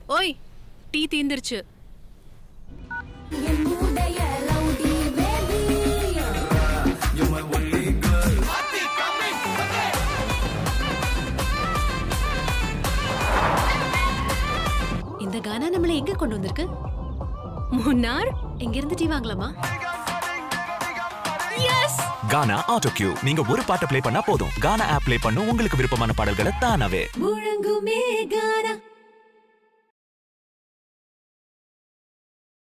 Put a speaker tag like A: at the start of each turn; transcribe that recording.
A: ஓய், டீ தீந்துருச்சு.
B: இந்த கானா நம்மள எங்க கொண்டு வந்திருக்கு?
A: முன்னார்.
B: எங்க இருந்து டீ வாங்கலாமா?
A: எஸ்.
C: கானா ஆட்டோ கியூ. நீங்க ஒரு பாட்டை ப்ளே பண்ணா போதும், கானா ஆப் ப்ளே பண்ணும் உங்களுக்கு விருப்பமான பாடல்களை தானாவே.
B: முழங்குமே கானா.